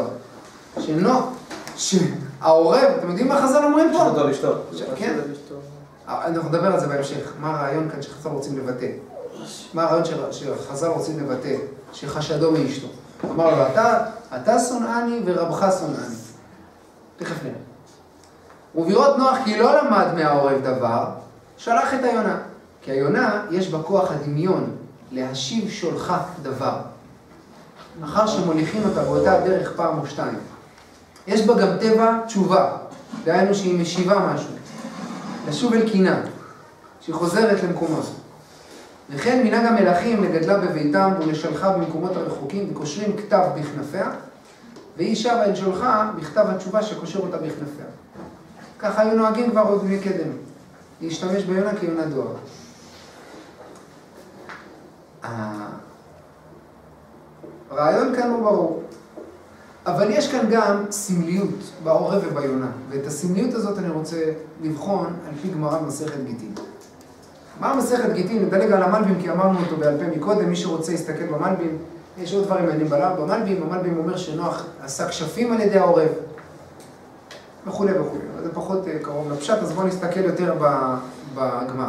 A: שהעורב, אתם יודעים מה חז"ל אומרים פה?
B: שחזר לשתות.
A: כן. אנחנו נדבר על זה בהמשך, מה הרעיון כאן שחז"ל רוצים לבטא? מה הרעיון שחז"ל רוצים לבטא? שחשדו מאשתו. אמר לו, אתה שונאני ורבך שונאני. תכף נראה. ובראותו נוח כי לא למד מהעורב דבר, שלח את היונה. כי היונה יש בה כוח הדמיון להשיב שולחה דבר. אחר שמוליכים אותה באותה דרך פעם או שתיים. יש בה גם טבע תשובה, דהיינו שהיא משיבה משהו. לשוב אל קינה, שהיא חוזרת למקומה. וכן מנהג המלכים לגדלה בביתם ולשלחה במקומות הרחוקים וקושרים כתב בכנפיה, והיא שבה אל שולחה בכתב התשובה שקושר אותה בכנפיה. ככה היו נוהגים כבר עוד מקדם. להשתמש ביונה כיונה דואר. הרעיון כאן הוא ברור. אבל יש כאן גם סמליות בעורב וביונה. ואת הסמליות הזאת אני רוצה לבחון על פי גמרא במסכת גיטין. מה מסכת גיטין? נדלג על המלבים כי אמרנו אותו בעל פה מקודם. מי שרוצה יסתכל במלבים. יש עוד דברים מעניינים במלבים. המלבים אומר שנוח עשה כשפים על ידי העורב. וכו' וכו'. זה פחות קרוב לפשט, אז בואו נסתכל יותר בגמרא.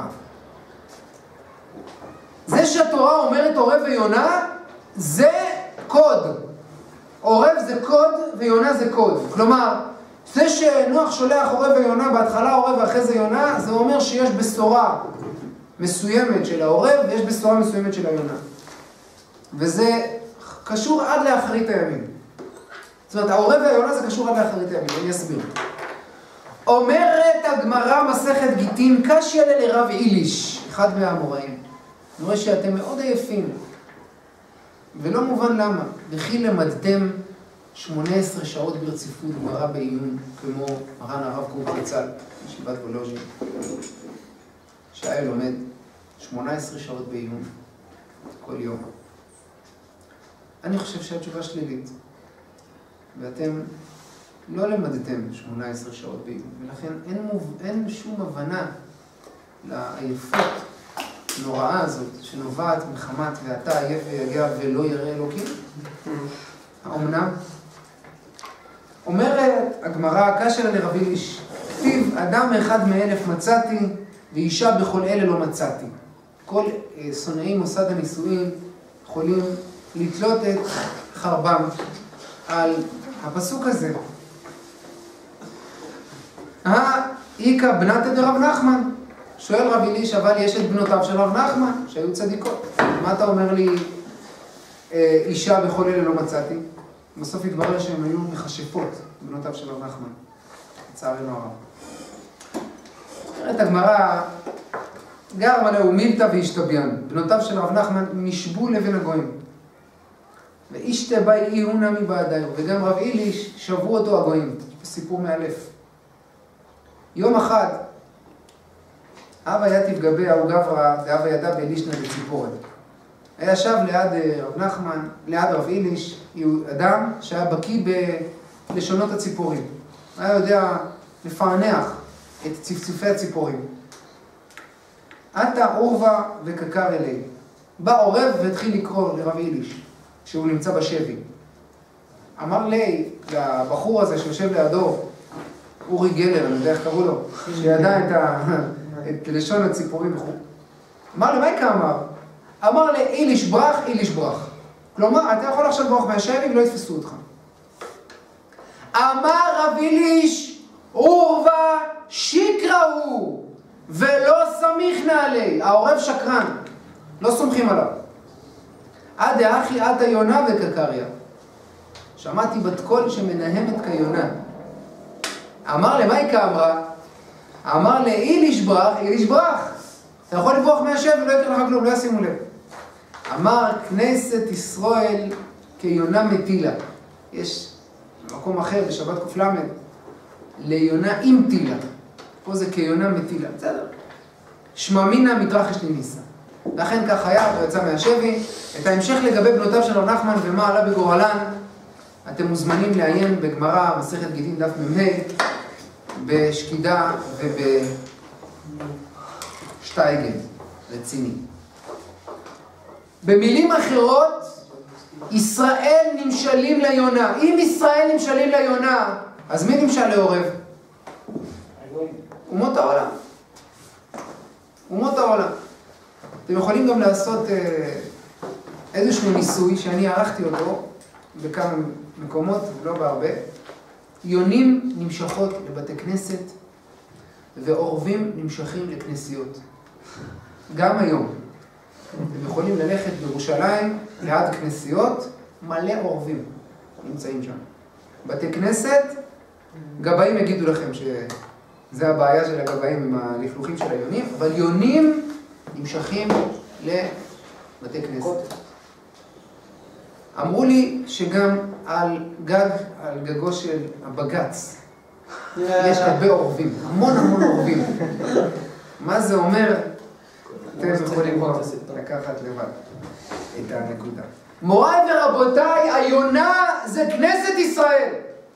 A: זה שהתורה אומרת עורב ויונה, זה קוד. עורב זה קוד ויונה זה קוד. כלומר, זה שנוח שולח עורב ויונה, בהתחלה עורב ואחרי זה יונה, זה אומר שיש בשורה מסוימת של העורב ויש בשורה מסוימת של היונה. וזה קשור עד לאחרית הימים. זאת אומרת, העורב והיונה זה קשור עד לאחרית הימים, אני אסביר. אומרת הגמרא מסכת גיטין, קשיא לרב איליש, אחד מהאמוראים. אני רואה שאתם מאוד עייפים, ולא מובן למה. וכי למדתם 18 שעות ברציפות גמרא בעיון, כמו מרן הרב קוק יצל, ישיבת וולוז'ין, שהיה לומד 18 שעות בעיון, כל יום. אני חושב שהתשובה שלילית, ואתם לא למדתם 18 שעות בעיון, ולכן אין שום הבנה לעייפות נוראה הזאת, שנובעת מחמת ואתה עייף ויגע ולא ירא אלוקים. האומנם? אומרת הגמרא, קשיא לרב איליש, כתיב אדם אחד מאלף מצאתי, ואישה בכל אלה לא מצאתי. כל שונאי מוסד הנישואין יכולים לתלות את חרבם על הפסוק הזה. איקה בנתא דרב נחמן. שואל רב איליש, אבל יש את בנותיו של רב נחמן, שהיו צדיקות. מה אתה אומר לי, אישה בכל אלה לא מצאתי? בסוף התברר שהן היו מכשפות, בנותיו של רב נחמן. לצערנו הרב. אומרת הגמרא, גר מלאו מילתא ואשתביין. בנותיו של רב נחמן נשבו לבין הגויים. ואישתה באי איהונה מבעדיו. וגם רב איליש שבו אותו הגויים. סיפור מאלף. יום אחד, אבא יתיב גבי ההוא גברא, ואבא ידע באלישנא בציפורת. היה שב ליד רב נחמן, ליד רב איליש, אדם שהיה בקיא בלשונות הציפורים. היה יודע לפענח את צפצופי הציפורים. עתה עורבה וקקר אלי. בא עורב והתחיל לקרוא לרב איליש, שהוא נמצא בשבי. אמר לי, לבחור הזה שיושב לידו, אורי גלר, אני יודע איך קראו לו, שידע את לשון הציפורים וכו'. אמר לי, מה יקרה אמר? אמר לי, איליש ברח, איליש ברח. כלומר, אתה יכול עכשיו ברוח מהשבי ולא יתפסו אותך. אמר רב איליש, עורבה שקרא הוא, ולא סמיכנה עלי. העורב שקרן, לא סומכים עליו. עד האחי עד היונה וקקריה. שמעתי בת קול שמנהמת כיונה. אמר למה יקה אמרה? אמר לאיליש ברח, איליש ברח. אתה יכול לברוח מהשב ולא יקרה לך כלום, לא ישימו לב. אמר כנסת ישראל כיונה מטילה. יש מקום אחר בשבת קופלמד, ליונה עם טילה. פה זה כיונה מטילה, בסדר. שממינה מתרחש לניסה. לכן כך היה, הוא יצא מהשבי. את ההמשך לגבי בנותיו של רב נחמן ומה עלה בגורלן, אתם מוזמנים לעיין בגמרא, מסכת גיטין דף מ"ה, בשקידה ובשטייגן, רציני. במילים אחרות, ישראל נמשלים ליונה. אם ישראל נמשלים ליונה, אז מי נמשל לעורב? אומות העולם. אומות העולם. אתם יכולים גם לעשות איזשהו ניסוי שאני ערכתי אותו בכמה מקומות, לא בהרבה. יונים נמשכות לבתי כנסת ועורבים נמשכים לכנסיות. גם היום. אתם יכולים ללכת בירושלים ליד כנסיות, מלא עורבים נמצאים שם. בתי כנסת, גבאים יגידו לכם שזה הבעיה של הגבאים עם הלכלוכים של היונים, אבל יונים נמשכים לבתי כנסת. אמרו לי שגם על גגו של הבגץ, יש הרבה עורבים, המון עורבים. מה זה אומר? אתם יכולים לקחת לבד את הנקודה. מוריי ורבותיי, היונה זה כנסת ישראל.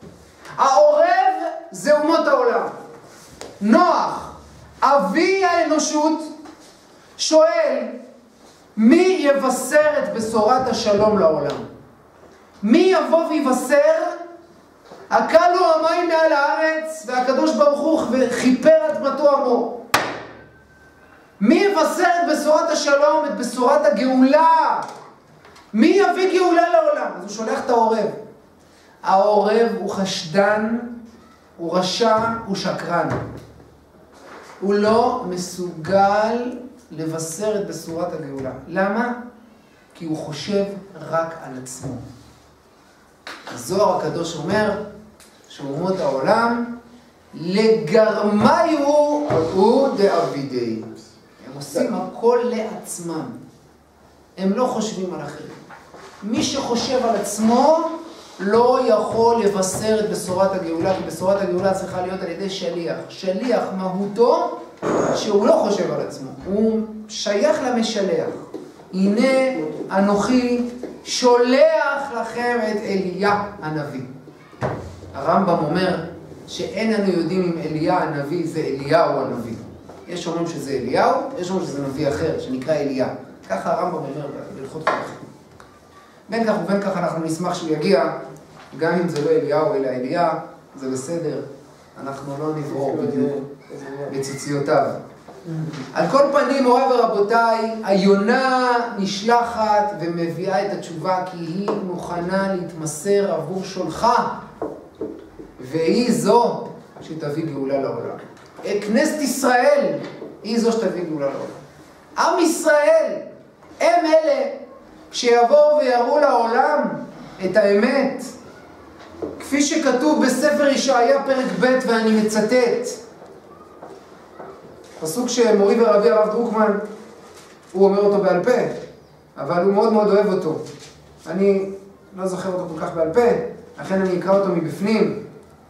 A: העורב זה אומות העולם. נוח, אבי האנושות, שואל, מי יבשר את בשורת השלום לעולם? מי יבוא ויבשר? הקלו המים מעל הארץ, והקדוש ברוך הוא וכיפר אדמתו עמו. מי יבשר את בשורת השלום, את בשורת הגאולה? מי יביא גאולה לעולם? אז הוא שולח את העורב. העורב הוא חשדן, הוא רשע, הוא שקרן. הוא לא מסוגל לבשר את בשורת הגאולה. למה? כי הוא חושב רק על עצמו. הזוהר הקדוש אומר שאומות העולם לגרמיו הוא דאבידי. הם עושים הכל לעצמם. הם לא חושבים על אחרים. מי שחושב על עצמו לא יכול לבשר את בשורת הגאולה, כי בשורת הגאולה צריכה להיות על ידי שליח. שליח מהותו שהוא לא חושב על עצמו, הוא שייך למשלח. הנה אנוכי שולח לכם את אליה הנביא. הרמב"ם אומר שאין לנו יודעים אם אליה הנביא זה אליהו הנביא. יש אומרים שזה אליהו, יש אומרים שזה נביא אחר שנקרא אליה. ככה הרמב"ם אומר בהלכות חנוכה. בין כך ובין כך אנחנו נשמח שהוא יגיע, גם אם זה לא אליהו אלא אליה, זה בסדר, אנחנו לא נברור בציציותיו. על כל פנים, מוריי ורבותיי, היונה נשלחת ומביאה את התשובה כי היא מוכנה להתמסר עבור שולחה, והיא זו שתביא גאולה לעולם. כנסת ישראל היא זו שתביא גאולה לעולם. עם ישראל הם אלה שיבואו ויראו לעולם את האמת, כפי שכתוב בספר ישעיה פרק ב' ואני מצטט. פסוק שמורי ורבי הרב דרוקמן, הוא אומר אותו בעל פה, אבל הוא מאוד מאוד אוהב אותו. אני לא זוכר אותו כל כך בעל פה, לכן אני אקרא אותו מבפנים.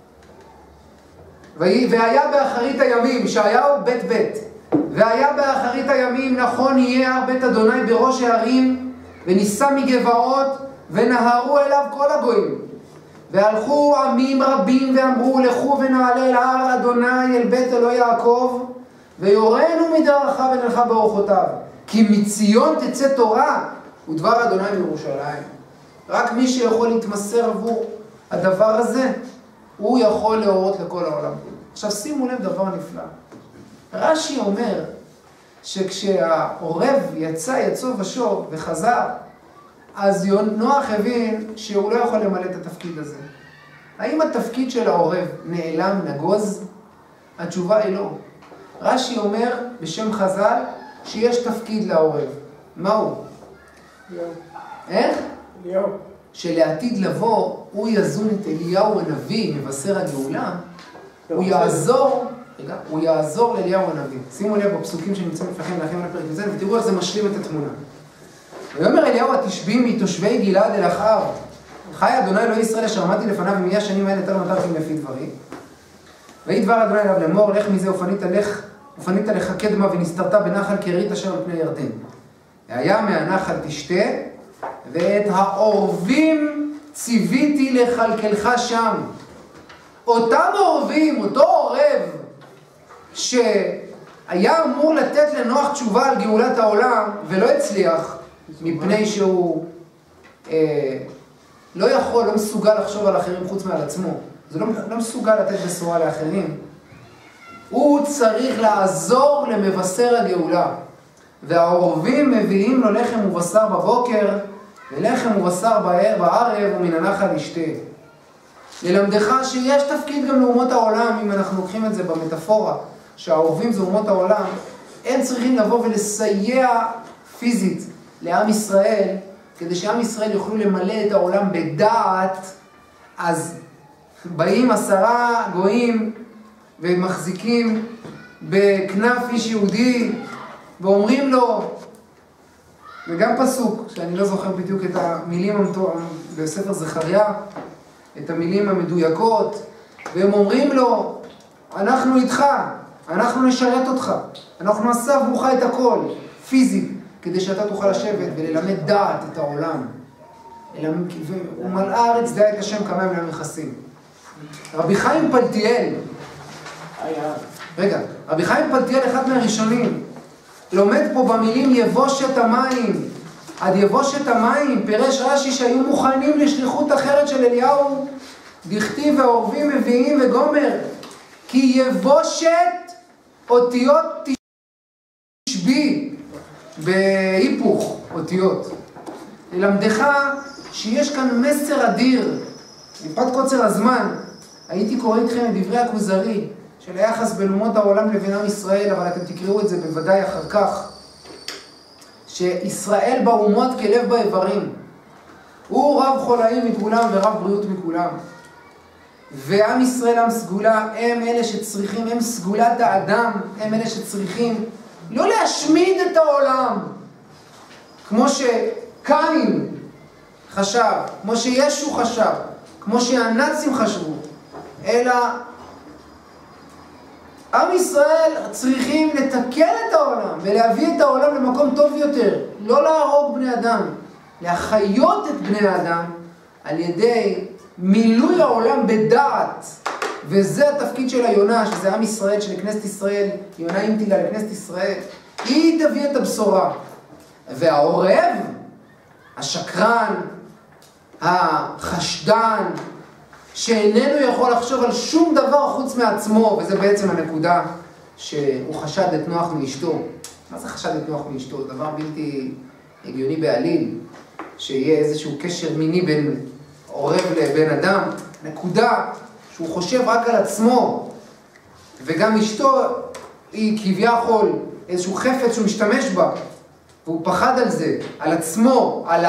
A: והיה באחרית הימים, ישעיהו ב' ב', והיה באחרית הימים נכון יהיה הר בית אדוני בראש הערים, ונישא מגבעות, ונהרו אליו כל הגויים. והלכו עמים רבים ואמרו, לכו ונעלה אל הר אדוני אל בית אלוהי יעקב, ויורנו מדרכיו ונלכה באורחותיו. כי מציון תצא תורה, ודבר אדוני מירושלים. רק מי שיכול להתמסר עבור הדבר הזה, הוא יכול להורות לכל העולם. עכשיו שימו לב דבר נפלא. רש"י אומר שכשהעורב יצא ושוב וחזר, אז נוח הבין שהוא לא יכול למלא את התפקיד הזה. האם התפקיד של העורב נעלם, נגוז? התשובה היא לא. רש"י אומר בשם חז"ל שיש תפקיד לעורב. מהו?
C: אליהו.
A: איך?
C: אליהו.
A: שלעתיד לבוא הוא יזון את אליהו הנביא, מבשר הגאולה, הוא יעזור לאליהו הנביא. שימו לב בפסוקים שנמצאים לפניכם להכין לפרק הזה, ותראו איך זה משלים את התמונה. ויאמר אליהו התשבי מתושבי גלעד אל אחאב, חי אדוני אלוהי ישראל אשר עמדתי לפניו ומי השנים האלה יותר נותרתי לפי דברי. ויהי דבר אדוני אליו לאמור, לך מזה ופנית לך קדמה ונסתרת בנחל קרית אשר על פני ירדן. והיה מהנחל תשתה, ואת העורבים ציוויתי לכלכלך שם. אותם עורבים, אותו עורב שהיה אמור לתת לנוח תשובה על גאולת העולם ולא הצליח, מפני שהוא לא מסוגל לחשוב על אחרים חוץ מעל עצמו. זה לא מסוגל לתת בשורה לאחרים. הוא צריך לעזור למבשר הגאולה. והעורבים מביאים לו לחם ובשר בבוקר, ולחם ובשר בערב ומן הנחל ישתה. ללמדך שיש תפקיד גם לאומות העולם, אם אנחנו לוקחים את זה במטאפורה, שהעורבים זה אומות העולם, הם צריכים לבוא ולסייע פיזית לעם ישראל, כדי שעם ישראל יוכלו למלא את העולם בדעת. אז באים 10 גויים ומחזיקים בכנף איש יהודי, ואומרים לו, וגם פסוק, שאני לא זוכר בדיוק את המילים בספר זכריה, את המילים המדויקות, והם אומרים לו, אנחנו איתך, אנחנו נשרת אותך, אנחנו נעשה עבורך את הכל, פיזית, כדי שאתה תוכל לשבת וללמד דעת את העולם. ומלאה הארץ דעה את השם כמה הם מכסים. רבי חיים פלטיאל, רבי חיים פלטיאל, אחד מהראשונים, לומד פה במילים יבושת המים. עד יבושת המים, פירש רש"י שהיו מוכנים לשליחות אחרת של אליהו, דכתיב והעורבים מביאים וגומר, כי יבושת אותיות תשבי, בהיפוך אותיות. ללמדך שיש כאן מסר אדיר. מפאת קוצר הזמן, הייתי קורא איתכם את דברי הכוזרי, של היחס בין אומות העולם לבין עם ישראל, אבל אתם תקראו את זה בוודאי אחר כך, שישראל באומות כלב באיברים. הוא רב חולאים מכולם ורב בריאות מכולם. ועם ישראל, עם סגולה, הם אלה שצריכים, הם סגולת האדם, הם אלה שצריכים לא להשמיד את העולם, כמו שקין חשב, כמו שישו חשב, כמו שהנאצים חשבו, אלא עם ישראל צריכים לתקן את העולם ולהביא את העולם למקום טוב יותר, לא להרוג בני אדם, להחיות את בני האדם על ידי מילוי העולם בדעת. וזה התפקיד של היונה, שזה עם ישראל, של כנסת ישראל, יונה המטילה לכנסת ישראל, היא תביא את הבשורה. והעורב, השקרן, החשדן, שאיננו יכול לחשוב על שום דבר חוץ מעצמו, וזה בעצם הנקודה שהוא חשד את נוח מאשתו. מה זה חשד את נוח מאשתו? זה דבר בלתי הגיוני בעליל, שיהיה איזשהו קשר מיני בין עורב לבין אדם. נקודה שהוא חושב רק על עצמו, וגם אשתו היא כביכול איזשהו חפץ שהוא משתמש בה, והוא פחד על זה, על עצמו, על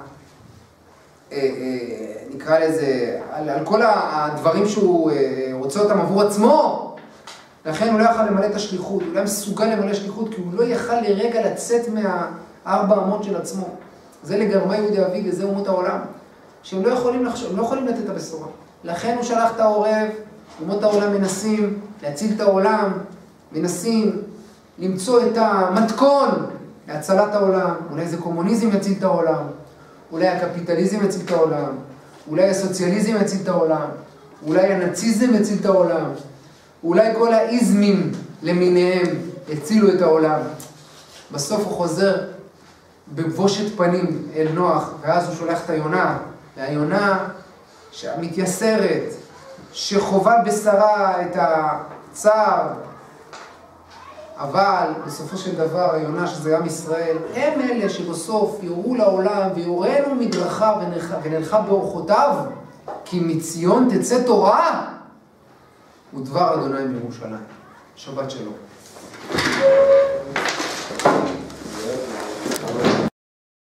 A: נקרא לזה, על כל הדברים שהוא רוצה אותם עבור עצמו. לכן הוא לא יכל למלא את השליחות, הוא לא מסוגל למלא שליחות, כי הוא לא יכל לרגע לצאת מהארבע אמות של עצמו. זה לגרמי יהודי אבי, וזה אומות העולם, שהם לא יכולים לחשוב, הם לא יכולים לתת את הבשורה. לכן הוא שלח את העורב, אומות העולם מנסים להציל את העולם, מנסים למצוא את המתכון להצלת העולם. אולי זה קומוניזם יציל את העולם, אולי הקפיטליזם יציל את העולם, אולי הסוציאליזם יציל את העולם, אולי הנאציזם יציל את העולם, אולי כל האיזמים למיניהם יצילו את העולם. בסוף הוא חוזר בבושת פנים אל נוח, ואז הוא שולח את היונה, והיונה שמתייסרת, שחובה בשרה את הצער, אבל בסופו של דבר היונה שזה עם ישראל, הם אלה שבסוף יורו לעולם ויורנו מדרכה ונלכה באורחותיו, כי מציון תצא תורה ודבר אדוני בירושלים. שבת שלום.